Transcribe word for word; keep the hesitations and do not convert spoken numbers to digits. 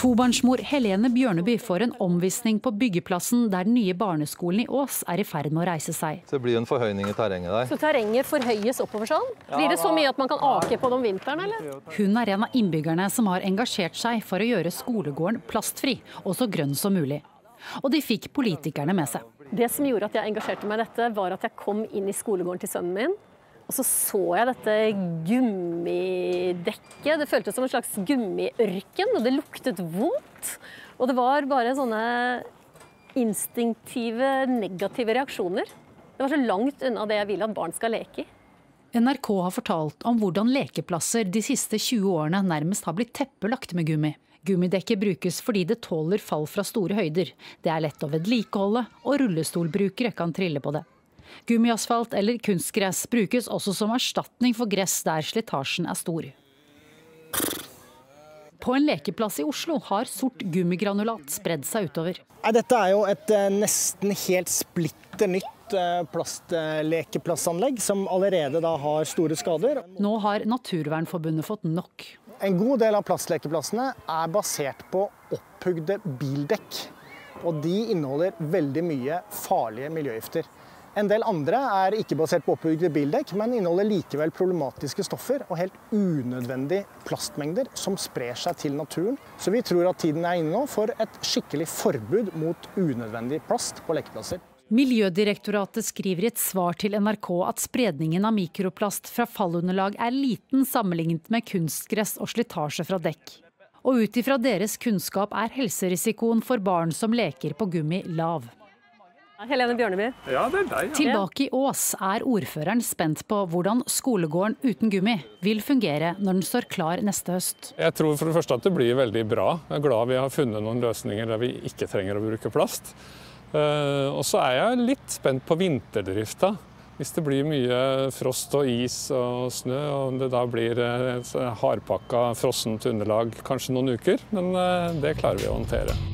Tobarnsmor Helene Bjørneby får en omvisning på byggeplassen der den nye barneskolen i Ås er i ferd med å reise seg. Det blir en forhøyning i terrenget der. Så terrenget forhøyes oppover sånn? Blir det så mye at man kan ake på det om vinteren, eller? Hun er en av innbyggerne som har engasjert seg for å gjøre skolegården plastfri og så grønn som mulig. Og de fikk politikerne med seg. Det som gjorde at jeg engasjerte meg i dette, var at jeg kom inn i skolegården til sønnen min. Og så så jeg dette gummidekket. Det føltes som en slags gummiørken, og det luktet vondt. Og det var bare sånne instinktive, negative reaksjoner. Det var så langt unna det jeg vil at barn skal leke i. N R K har fortalt om hvordan lekeplasser de siste tjue årene nærmest har blitt teppelagt med gummi. Gummidekket brukes fordi det tåler fall fra store høyder. Det er lett å vedlikeholde, og rullestolbrukere kan trille på det. Gummiasfalt eller kunstgress brukes også som erstatning for gress der slitasjen er stor. På en lekeplass i Oslo har sort gummigranulat spredd seg utover. Dette er jo et nesten helt splitter nytt plastlekeplassanlegg som allerede da har store skader. Nå har Naturvernforbundet fått nok. En god del av plastlekeplassene er basert på opphugde bildekk, og de inneholder veldig mye farlige miljøgifter. En del andre er ikke basert på opphugde bildekk, men inneholder likevel problematiske stoffer og helt unødvendige plastmengder som sprer seg til naturen. Så vi tror at tiden er inne nå for et skikkelig forbud mot unødvendig plast på lekeplasser. Miljødirektoratet skriver i et svar til N R K at spredningen av mikroplast fra fallunderlag er liten sammenlignet med kunstgress og slitasje fra dekk. Og ut ifra deres kunnskap er helserisikoen for barn som leker på gummi lav. Helene Bjørneby. Ja, det er deg. Ja. Tilbake i Ås er ordføreren spent på hvordan skolegården uten gummi vil fungere når den står klar neste høst. Jeg tror for det første at det blir veldig bra. Jeg er glad vi har funnet noen løsninger der vi ikke trenger å bruke plast. Og så er jeg litt spent på vinterdrifta. Hvis det blir mye frost og is og snø, og det da blir hardpakka frossent underlag kanskje noen uker, men det klarer vi å håndtere.